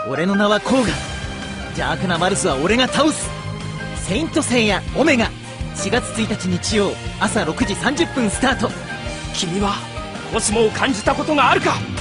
俺の名はコウガ。邪悪なマルスは俺が倒す。セイントセイヤオメガ、4月1日日曜朝6時30分スタート。 君はコスモを感じたことがあるか？